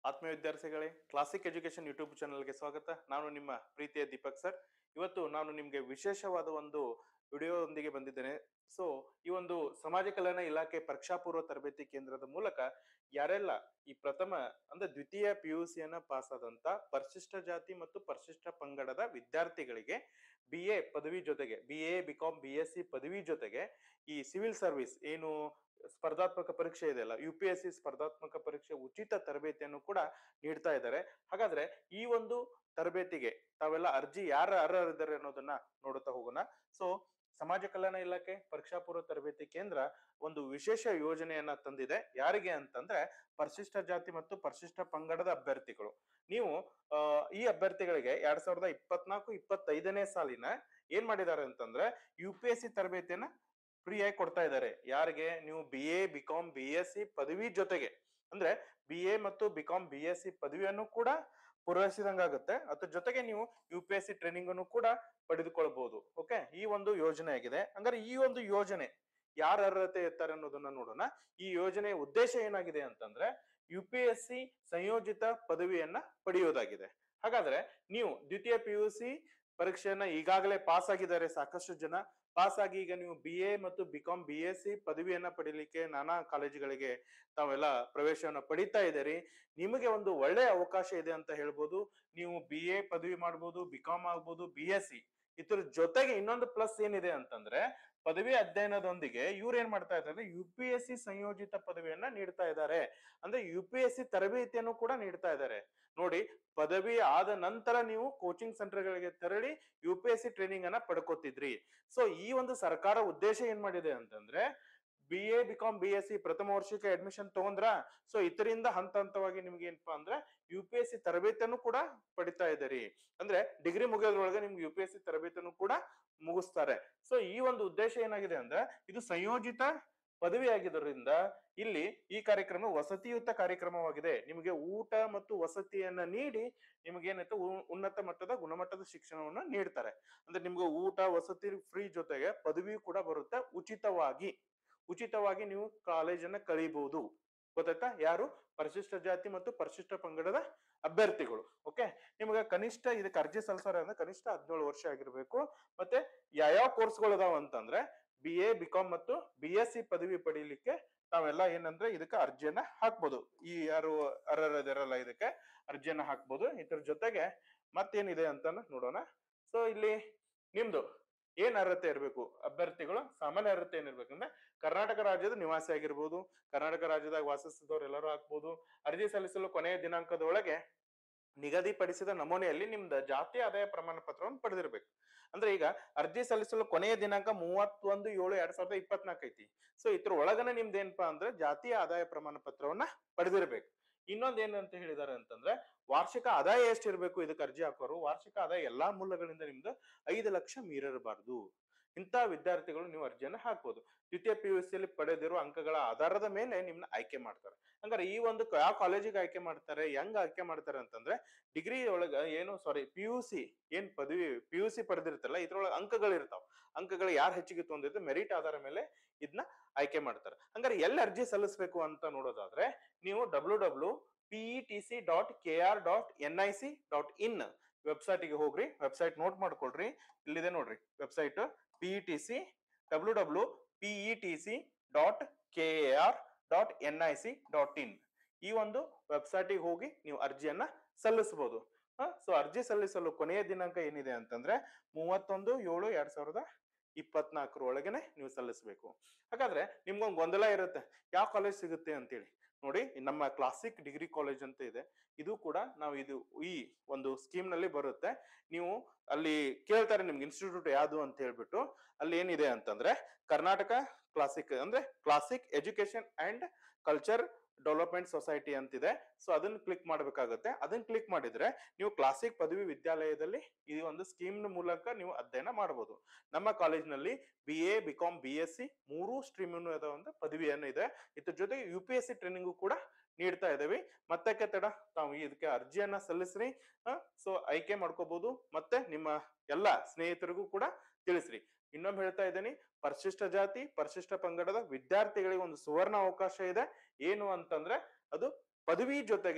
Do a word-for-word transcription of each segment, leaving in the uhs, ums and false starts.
ಆತ್ಮೀಯ ವಿದ್ಯಾರ್ಥಿಗಳೇ, classic education YouTube ಚಾನಲ್ಗೆ ಸ್ವಾಗತ. ನಾನು ನಿಮ್ಮ ಪ್ರೀತಿಯ ದೀಪಕ್ ಸರ್. ಇವತ್ತು ನಾನು ನಿಮಗೆ ವಿಶೇಷವಾದ ಒಂದು ವಿಡಿಯೋದೊಂದಿಗೆ ಬಂದಿದ್ದೇನೆ. ಸೊ ಈ ಒಂದು ಸಮಾಜ ಕಲ್ಯಾಣ ಇಲಾಖೆ ಪರೀಕ್ಷಾ ಪೂರ್ವ ತರಬೇತಿ ಕೇಂದ್ರದ ಮೂಲಕ ಯಾರೆಲ್ಲ ಈ ಪ್ರಥಮ ಅಂದ್ರೆ ದ್ವಿತೀಯ ಪಿ ಯು ಸಿಯನ್ನ ಪಾಸ್ ಆದಂತ ಪರಿಶಿಷ್ಟ ಜಾತಿ ಮತ್ತು ಪರಿಶಿಷ್ಟ ಪಂಗಡದ ವಿದ್ಯಾರ್ಥಿಗಳಿಗೆ ಬಿ ಎ ಪದವಿ ಜೊತೆಗೆ B A BCom B S C ಪದವಿ ಜೊತೆಗೆ ಈ ಸಿವಿಲ್ ಸರ್ವಿಸ್ ಏನು ಸ್ಪರ್ಧಾತ್ಮಕ ಪರೀಕ್ಷೆ ಇದೆಯಲ್ಲ, ಯು ಪಿ ಎಸ್ ಸಿ ಸ್ಪರ್ಧಾತ್ಮಕ ಪರೀಕ್ಷೆ ಉಚಿತ ತರಬೇತಿಯನ್ನು ಕೂಡ ನೀಡ್ತಾ ಇದ್ದಾರೆ. ಹಾಗಾದ್ರೆ ಈ ಒಂದು ತರಬೇತಿಗೆ ತಾವೆಲ್ಲ ಅರ್ಜಿ ಯಾರ ಅರ್ಹರಿದ್ದಾರೆ ಅನ್ನೋದನ್ನ ನೋಡುತ್ತಾ ಹೋಗೋಣ. ಸೊ ಸಮಾಜ ಕಲ್ಯಾಣ ಇಲಾಖೆ ಪರೀಕ್ಷಾ ಪೂರ್ವ ತರಬೇತಿ ಕೇಂದ್ರ ಒಂದು ವಿಶೇಷ ಯೋಜನೆಯನ್ನ ತಂದಿದೆ. ಯಾರಿಗೆ ಅಂತಂದ್ರೆ ಪರಿಶಿಷ್ಟ ಜಾತಿ ಮತ್ತು ಪರಿಶಿಷ್ಟ ಪಂಗಡದ ಅಭ್ಯರ್ಥಿಗಳು. ನೀವು ಅಹ್ ಈ ಅಭ್ಯರ್ಥಿಗಳಿಗೆ ಎರಡ್ ಸಾವಿರದ ಇಪ್ಪತ್ನಾಲ್ಕು ಇಪ್ಪತ್ತೈದನೇ ಸಾಲಿನ ಏನ್ ಮಾಡಿದ್ದಾರೆ ಅಂತಂದ್ರೆ ಯು ಪಿ ಎಸ್ ಸಿ ತರಬೇತಿಯನ್ನ ಫ್ರೀ ಆಗಿ ಕೊಡ್ತಾ ಇದ್ದಾರೆ. ಯಾರಿಗೆ? ನೀವು B A BCom B S C ಪದವಿ ಜೊತೆಗೆ ಅಂದ್ರೆ ಬಿ ಎ ಮತ್ತು ಬಿಕಾಂ ಬಿ ಎಸ್ ಸಿ ಪದವಿಯನ್ನು ಕೂಡ ಪೂರೈಸಿದಂಗಾಗುತ್ತೆ. ಅದ್ರ ಜೊತೆಗೆ ನೀವು U P S C training ಅನ್ನು ಕೂಡ ಪಡೆದುಕೊಳ್ಬಹುದು. ಓಕೆ, ಈ ಒಂದು ಯೋಜನೆ ಆಗಿದೆ. ಹಂಗಾರೆ ಈ ಒಂದು ಯೋಜನೆ ಯಾರ ಅರ್ಹತೆ ಇರ್ತಾರೆ ಅನ್ನೋದನ್ನ ನೋಡೋಣ. ಈ ಯೋಜನೆಯ ಉದ್ದೇಶ ಏನಾಗಿದೆ ಅಂತಂದ್ರೆ ಯು ಪಿ ಎಸ್ ಸಿ ಸಂಯೋಜಿತ ಪದವಿಯನ್ನ ಪಡೆಯೋದಾಗಿದೆ. ಹಾಗಾದ್ರೆ ನೀವು ದ್ವಿತೀಯ ಪಿ ಯು ಸಿ ಪರೀಕ್ಷೆಯನ್ನ ಈಗಾಗಲೇ ಪಾಸ್ ಆಗಿದ್ದಾರೆ ಸಾಕಷ್ಟು ಜನ. ಪಾಸ್ ಆಗಿ ಈಗ ನೀವು ಬಿ ಎ ಮತ್ತು ಬಿಕಾಂ ಬಿ ಎಸ್ ಸಿ ಪದವಿಯನ್ನ ಪಡಿಲಿಕ್ಕೆ ನಾನಾ ಕಾಲೇಜುಗಳಿಗೆ ತಾವೆಲ್ಲ ಪ್ರವೇಶವನ್ನ ಪಡಿತಾ ಇದ್ದೀರಿ. ನಿಮಗೆ ಒಂದು ಒಳ್ಳೆಯ ಅವಕಾಶ ಇದೆ ಅಂತ ಹೇಳ್ಬೋದು. ನೀವು ಬಿ ಎ ಪದವಿ ಮಾಡ್ಬೋದು, ಬಿಕಾಂ ಆಗ್ಬೋದು, ಬಿ ಎಸ್ ಸಿ ಇದ್ರ ಜೊತೆಗೆ ಇನ್ನೊಂದು ಪ್ಲಸ್ ಏನಿದೆ ಅಂತಂದ್ರೆ ಪದವಿ ಅಧ್ಯಯನದೊಂದಿಗೆ ಇವ್ರು ಏನ್ ಮಾಡ್ತಾ ಇದ್ದಾರೆ, ಯು ಪಿ ಎಸ್ ಸಿ ಸಂಯೋಜಿತ ಪದವಿಯನ್ನ ನೀಡ್ತಾ ಇದ್ದಾರೆ. ಅಂದ್ರೆ ಯು ಪಿ ಎಸ್ ಸಿ ತರಬೇತಿಯನ್ನು ಕೂಡ ನೀಡ್ತಾ ಇದ್ದಾರೆ. ನೋಡಿ, ಪದವಿ ಆದ ನಂತರ ನೀವು ಕೋಚಿಂಗ್ ಸೆಂಟರ್ಗಳಿಗೆ ತೆರಳಿ U P S C training ಅನ್ನ ಪಡ್ಕೋತಿದ್ರಿ. ಸೊ ಈ ಒಂದು ಸರ್ಕಾರ ಉದ್ದೇಶ ಏನ್ ಮಾಡಿದೆ ಅಂತಂದ್ರೆ B A BCom B S C ಪ್ರಥಮ ವರ್ಷಕ್ಕೆ ಅಡ್ಮಿಷನ್ ತಗೊಂಡ್ರ, ಸೊ ಇದರಿಂದ ಹಂತ ಹಂತವಾಗಿ ನಿಮ್ಗೆ ಏನಪ್ಪಾ ಅಂದ್ರೆ ಯು ಪಿ ಎಸ್ ಸಿ ತರಬೇತಿಯನ್ನು ಕೂಡ ಪಡಿತಾ ಇದ್ದೀರಿ. ಅಂದ್ರೆ ಡಿಗ್ರಿ ಮುಗಿಯೋದ್ರೊಳಗೆ ನಿಮ್ಗೆ ಯು ಪಿ ಎಸ್ ಸಿ ತರಬೇತಿಯನ್ನು ಕೂಡ ಮುಗಿಸ್ತಾರೆ. ಸೊ ಈ ಒಂದು ಉದ್ದೇಶ ಏನಾಗಿದೆ ಅಂದ್ರೆ ಇದು ಸಂಯೋಜಿತ ಪದವಿ ಆಗಿದ್ದರಿಂದ ಇಲ್ಲಿ ಈ ಕಾರ್ಯಕ್ರಮ ವಸತಿಯುತ ಕಾರ್ಯಕ್ರಮವಾಗಿದೆ. ನಿಮಗೆ ಊಟ ಮತ್ತು ವಸತಿಯನ್ನ ನೀಡಿ ನಿಮ್ಗೆ ಏನಾಯ್ತು ಉನ್ನತ ಮಟ್ಟದ ಗುಣಮಟ್ಟದ ಶಿಕ್ಷಣವನ್ನ ನೀಡ್ತಾರೆ. ಅಂದ್ರೆ ನಿಮ್ಗೆ ಊಟ ವಸತಿ ಫ್ರೀ ಜೊತೆಗೆ ಪದವಿ ಕೂಡ ಬರುತ್ತೆ ಉಚಿತವಾಗಿ. ಉಚಿತವಾಗಿ ನೀವು ಕಾಲೇಜನ್ನ ಕಳೀಬಹುದು. ಗೊತ್ತಾಯ್ತಾ? ಯಾರು? ಪರಿಶಿಷ್ಟ ಜಾತಿ ಮತ್ತು ಪರಿಶಿಷ್ಟ ಪಂಗಡದ ಅಭ್ಯರ್ಥಿಗಳು. ಓಕೆ, ನಿಮ್ಗೆ ಕನಿಷ್ಠ ಇದಕ್ಕೆ ಅರ್ಜಿ ಸಲ್ಲಿಸೋರ ಅಂದ್ರೆ ಕನಿಷ್ಠ ಹದಿನೇಳು ವರ್ಷ ಆಗಿರ್ಬೇಕು. ಮತ್ತೆ ಯಾವ್ಯಾವ ಕೋರ್ಸ್ಗಳು ಅದಾವ ಅಂತಂದ್ರೆ ಬಿ ಎ ಬಿಕಾಂ ಮತ್ತು ಬಿ ಎಸ್ ಸಿ ಪದವಿ ಪಡೀಲಿಕ್ಕೆ ನಾವೆಲ್ಲ ಏನಂದ್ರೆ ಇದಕ್ಕೆ ಅರ್ಜಿಯನ್ನ ಹಾಕ್ಬೋದು. ಈ ಯಾರು ಅರ್ಹರದಿರಲ್ಲ ಇದಕ್ಕೆ ಅರ್ಜಿಯನ್ನ ಹಾಕ್ಬೋದು. ಇದ್ರ ಜೊತೆಗೆ ಮತ್ತೇನಿದೆ ಅಂತ ನೋಡೋಣ. ಸೊ ಇಲ್ಲಿ ನಿಮ್ದು ಏನ್ ಅರ್ಹತೆ ಇರಬೇಕು ಅಭ್ಯರ್ಥಿಗಳು? ಸಾಮಾನ್ಯ ಅರ್ಹತೆ ಏನಿರ್ಬೇಕಂದ್ರೆ ಕರ್ನಾಟಕ ರಾಜ್ಯದ ನಿವಾಸಿ ಆಗಿರ್ಬೋದು. ಕರ್ನಾಟಕ ರಾಜ್ಯದಾಗ ವಾಸಿಸಿದವರು ಎಲ್ಲರೂ ಹಾಕ್ಬೋದು. ಅರ್ಜಿ ಸಲ್ಲಿಸಲು ಕೊನೆಯ ದಿನಾಂಕದೊಳಗೆ ನಿಗದಿಪಡಿಸಿದ ನಮೂನೆಯಲ್ಲಿ ನಿಮ್ದ ಜಾತಿ ಆದಾಯ ಪ್ರಮಾಣ ಪತ್ರವನ್ನು ಪಡೆದಿರ್ಬೇಕು. ಅಂದ್ರೆ ಈಗ ಅರ್ಜಿ ಸಲ್ಲಿಸಲು ಕೊನೆಯ ದಿನಾಂಕ ಮೂವತ್ತೊಂದು ಏಳು ಎರಡ್ ಸಾವಿರದ ಇಪ್ಪತ್ನಾಲ್ಕು ಐತಿ. ಸೊ ಇದ್ರ ಒಳಗನೆ ನಿಮ್ದು ಏನಪ್ಪಾ ಅಂದ್ರೆ ಜಾತಿಯ ಆದಾಯ ಪ್ರಮಾಣ ಪತ್ರವನ್ನ ಪಡೆದಿರ್ಬೇಕು. ಇನ್ನೊಂದ್ ಏನಂತ ಹೇಳಿದಾರೆ ಅಂತಂದ್ರೆ ವಾರ್ಷಿಕ ಆದಾಯ ಎಷ್ಟಿರ್ಬೇಕು ಇದಕ್ಕೆ ಅರ್ಜಿ ಹಾಕೋರು? ವಾರ್ಷಿಕ ಆದಾಯ ಎಲ್ಲಾ ಮೂಲಗಳಿಂದ ನಿಮ್ದು ಐದು ಲಕ್ಷ ಮೀರಿರಬಾರ್ದು. ಇಂತಹ ವಿದ್ಯಾರ್ಥಿಗಳು ನೀವು ಅರ್ಜಿಯನ್ನ ಹಾಕ್ಬೋದು. ದ್ವಿತೀಯ ಪಿ ಯು ಸಿ ಪಡೆದಿರುವ ಅಂಕಗಳ ಆಧಾರದ ಮೇಲೆ ನಿಮ್ನ ಆಯ್ಕೆ ಮಾಡ್ತಾರೆ. ಹಂಗಾರೆ ಈ ಒಂದು ಯಾವ ಕಾಲೇಜಿಗೆ ಆಯ್ಕೆ ಮಾಡ್ತಾರೆ, ಹೆಂಗ್ ಆಯ್ಕೆ ಮಾಡ್ತಾರೆ ಅಂತಂದ್ರೆ ಡಿಗ್ರಿ ಒಳಗ ಏನು ಸಾರಿ ಪಿ ಯು ಸಿ ಏನ್ ಪದವಿ ಪಿ ಯು ಸಿ ಪಡೆದಿರ್ತಲ್ಲ ಇದ್ರೊಳಗೆ ಅಂಕಗಳು ಇರ್ತಾವ. ಅಂಕಗಳು ಯಾರು ಹೆಚ್ಚಿಗೆ ತೊಂದಿದ್ರೆ ಮೆರಿಟ್ ಆಧಾರ ಮೇಲೆ ಇದನ್ನ ಆಯ್ಕೆ ಮಾಡ್ತಾರೆ. ಹಂಗಾರೆ ಎಲ್ಲಿ ಅರ್ಜಿ ಸಲ್ಲಿಸಬೇಕು ಅಂತ ನೋಡೋದಾದ್ರೆ ನೀವು W W P E T C dot K R dot N I C dot in ವೆಬ್ಸೈಟ್ಗೆ ಹೋಗ್ರಿ. ವೆಬ್ಸೈಟ್ ನೋಟ್ ಮಾಡ್ಕೊಳ್ರಿ. ಇಲ್ಲಿದೆ ನೋಡ್ರಿ website P E T C W W P E T C dot K R dot N I C dot in ಈ ಒಂದು ವೆಬ್ಸೈಟ್ಗೆ ಹೋಗಿ ನೀವು ಅರ್ಜಿಯನ್ನ ಸಲ್ಲಿಸಬಹುದು. ಸೊ ಅರ್ಜಿ ಸಲ್ಲಿಸಲು ಕೊನೆಯ ದಿನಾಂಕ ಏನಿದೆ ಅಂತಂದ್ರೆ ಮೂವತ್ತೊಂದು ಏಳು ಎರಡ್ ಸಾವಿರದ ಇಪ್ಪತ್ನಾಲ್ಕರ ಒಳಗನೆ ನೀವು ಸಲ್ಲಿಸಬೇಕು. ಹಾಗಾದ್ರೆ ನಿಮ್ಗೊಂದು ಗೊಂದಲ ಇರುತ್ತೆ, ಯಾವ ಕಾಲೇಜ್ ಸಿಗುತ್ತೆ ಅಂತೇಳಿ. ನೋಡಿ, ನಮ್ಮ ಕ್ಲಾಸಿಕ್ ಡಿಗ್ರಿ ಕಾಲೇಜ್ ಅಂತ ಇದೆ. ಇದು ಕೂಡ ನಾವು ಇದು ಈ ಒಂದು ಸ್ಕೀಮ್ ನಲ್ಲಿ ಬರುತ್ತೆ. ನೀವು ಅಲ್ಲಿ ಕೇಳ್ತಾರೆ ನಿಮ್ಗೆ ಇನ್ಸ್ಟಿಟ್ಯೂಟ್ ಯಾವುದು ಅಂತ ಹೇಳ್ಬಿಟ್ಟು. ಅಲ್ಲಿ ಏನಿದೆ ಅಂತಂದ್ರೆ ಕರ್ನಾಟಕ ಕ್ಲಾಸಿಕ್ ಅಂದ್ರೆ classic education and culture development society ಅಂತಿದೆ. ಸೊ ಅದನ್ನ ಕ್ಲಿಕ್ ಮಾಡ್ಬೇಕಾಗುತ್ತೆ. ಅದನ್ನ ಕ್ಲಿಕ್ ಮಾಡಿದ್ರೆ ನೀವು ಕ್ಲಾಸಿಕ್ ಪದವಿ ವಿದ್ಯಾಲಯದಲ್ಲಿ ಈ ಒಂದು ಸ್ಕೀಮ್ ಮೂಲಕ ನೀವು ಅಧ್ಯಯನ ಮಾಡಬಹುದು. ನಮ್ಮ ಕಾಲೇಜ್ನಲ್ಲಿ B A BCom B S C ಮೂರು ಸ್ಟ್ರೀಮ್ ಒಂದು ಪದವಿಯನ್ನು ಇದೆ. ಇದ್ರ ಜೊತೆಗೆ U P S C training ಕೂಡ ನೀಡ್ತಾ ಇದ್ದೇವೆ. ಮತ್ತೆ ತಡ ತಾವು ಇದಕ್ಕೆ ಅರ್ಜಿಯನ್ನ ಸಲ್ಲಿಸ್ರಿ. ಸೊ ಆಯ್ಕೆ ಮಾಡ್ಕೋಬಹುದು. ಮತ್ತೆ ನಿಮ್ಮ ಎಲ್ಲ ಸ್ನೇಹಿತರಿಗೂ ಕೂಡ ತಿಳಿಸ್ರಿ. ಇನ್ನೊಮ್ಮೆ ಹೇಳ್ತಾ ಇದ್ದೀನಿ, ಪರಿಶಿಷ್ಟ ಜಾತಿ ಪರಿಶಿಷ್ಟ ಪಂಗಡದ ವಿದ್ಯಾರ್ಥಿಗಳಿಗೆ ಒಂದು ಸುವರ್ಣ ಅವಕಾಶ ಇದೆ. ಏನು ಅಂತಂದ್ರೆ ಅದು ಪದವಿ ಜೊತೆಗೆ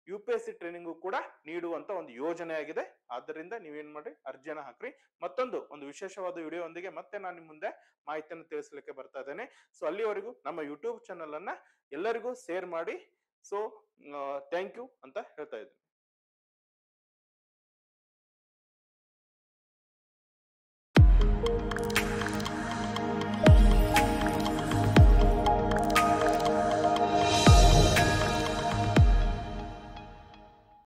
U P S C training ಕೂಡ ನೀಡುವಂತ ಒಂದು ಯೋಜನೆ ಆಗಿದೆ. ಆದ್ದರಿಂದ ನೀವೇನ್ ಮಾಡಿ ಅರ್ಜಿಯನ್ನ ಹಾಕ್ರಿ. ಮತ್ತೊಂದು ಒಂದು ವಿಶೇಷವಾದ ವಿಡಿಯೋ ಒಂದಿಗೆ ಮತ್ತೆ ನಾನು ನಿಮ್ ಮುಂದೆ ಮಾಹಿತಿಯನ್ನು ತಿಳಿಸಲಿಕ್ಕೆ ಬರ್ತಾ ಇದ್ದೇನೆ. ಸೊ ಅಲ್ಲಿವರೆಗೂ ನಮ್ಮ ಯೂಟ್ಯೂಬ್ ಚಾನಲ್ ಅನ್ನ ಎಲ್ಲರಿಗೂ ಶೇರ್ ಮಾಡಿ. ಸೊ ಥ್ಯಾಂಕ್ ಯು ಅಂತ ಹೇಳ್ತಾ ಇದ್ದೀನಿ.